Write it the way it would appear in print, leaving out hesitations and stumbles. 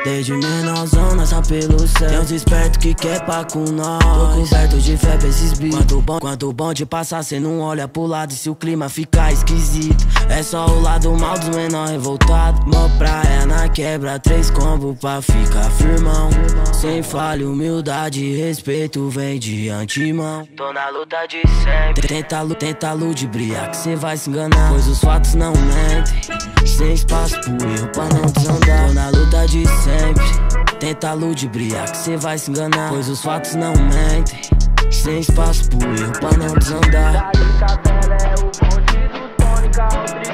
Desde menorzão nessa pelo céu. Tem uns espertos que quer pá com nós. Tô coberto de fé pra esses bichos. Quanto bom de passar, cê não olha pro lado. E se o clima ficar esquisito, é só o lado mal dos menor revoltado. Mó praia na quebra, 3 combos pra ficar firmão. Sem falha, humildade e respeito vem de antemão. Tô na luta de sempre. Tenta ludibriar que cê vai se enganar, pois os fatos não mentem. Sem espaço pro erro pra não desandar. Tô na luta de sempre. Tenta ludibriar que cê vai se enganar, pois os fatos não mentem. Sem espaço pro erro pra não desandar. Dali Favela é o bonde do Tônica.